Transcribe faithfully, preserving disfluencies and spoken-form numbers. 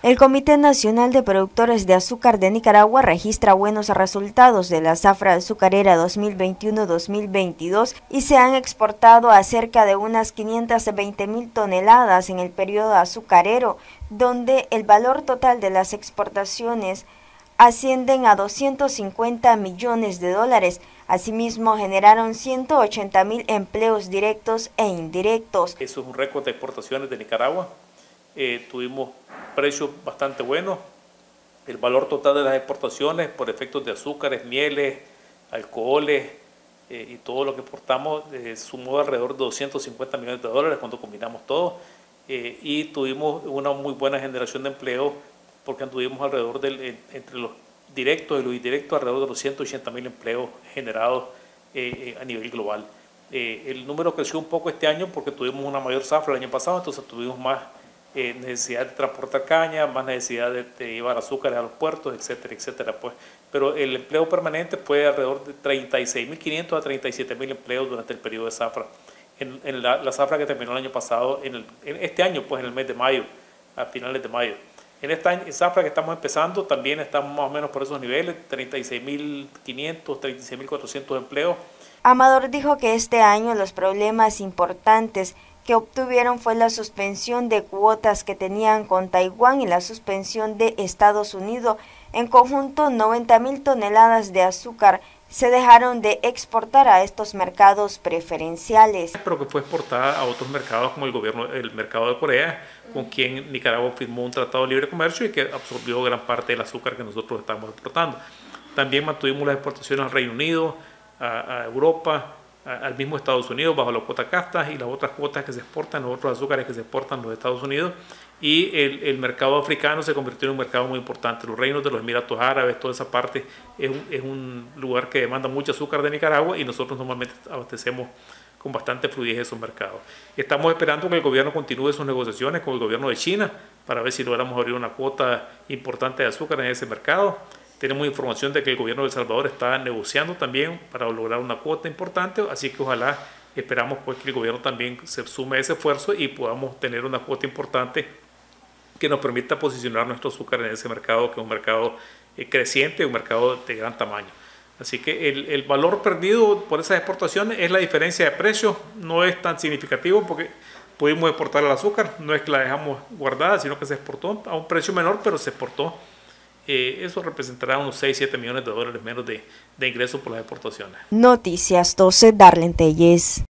El Comité Nacional de Productores de Azúcar de Nicaragua registra buenos resultados de la zafra azucarera dos mil veintiuno dos mil veintidós y se han exportado a cerca de unas quinientas veinte mil toneladas en el periodo azucarero, donde el valor total de las exportaciones ascienden a doscientos cincuenta millones de dólares. Asimismo, generaron ciento ochenta mil empleos directos e indirectos. Eso es un récord de exportaciones de Nicaragua. Eh, tuvimos precios bastante buenos. El valor total de las exportaciones por efectos de azúcares, mieles, alcoholes eh, y todo lo que exportamos eh, sumó alrededor de doscientos cincuenta millones de dólares cuando combinamos todo. Eh, y tuvimos una muy buena generación de empleo porque tuvimos alrededor del, entre los directos y los indirectos, alrededor de los ciento ochenta mil empleos generados eh, a nivel global. Eh, el número creció un poco este año porque tuvimos una mayor zafra el año pasado, entonces tuvimos más eh, necesidad de transportar caña, más necesidad de, de llevar azúcares a los puertos, etcétera, etcétera. Pues. Pero el empleo permanente fue alrededor de treinta y seis mil quinientos a treinta y siete mil empleos durante el periodo de zafra. En, en la, la zafra que terminó el año pasado, en, el, en este año, pues en el mes de mayo, a finales de mayo. En esta zafra que estamos empezando también estamos más o menos por esos niveles, treinta y seis mil quinientos, treinta y seis mil cuatrocientos empleos. Amador dijo que este año los problemas importantes que obtuvieron fue la suspensión de cuotas que tenían con Taiwán y la suspensión de Estados Unidos. En conjunto, noventa mil toneladas de azúcar se dejaron de exportar a estos mercados preferenciales. Pero que fue exportada a otros mercados como el gobierno, el mercado de Corea, con quien Nicaragua firmó un tratado de libre comercio y que absorbió gran parte del azúcar que nosotros estamos exportando. También mantuvimos las exportaciones al Reino Unido, a, a Europa, a, al mismo Estados Unidos bajo la cuota CAFTA y las otras cuotas que se exportan, los otros azúcares que se exportan a los Estados Unidos. Y el, el mercado africano se convirtió en un mercado muy importante. Los reinos de los Emiratos Árabes, toda esa parte, es un, es un lugar que demanda mucho azúcar de Nicaragua y nosotros normalmente abastecemos con bastante fluidez esos mercados. Estamos esperando que el gobierno continúe sus negociaciones con el gobierno de China para ver si logramos abrir una cuota importante de azúcar en ese mercado. Tenemos información de que el gobierno de El Salvador está negociando también para lograr una cuota importante, así que ojalá esperamos pues que el gobierno también se sume a ese esfuerzo y podamos tener una cuota importante que nos permita posicionar nuestro azúcar en ese mercado, que es un mercado eh, creciente, un mercado de gran tamaño. Así que el, el valor perdido por esas exportaciones es la diferencia de precios, no es tan significativo porque pudimos exportar el azúcar, no es que la dejamos guardada, sino que se exportó a un precio menor, pero se exportó. Eh, eso representará unos seis, siete millones de dólares menos de, de ingresos por las exportaciones. Noticias doce, Darlene Telles.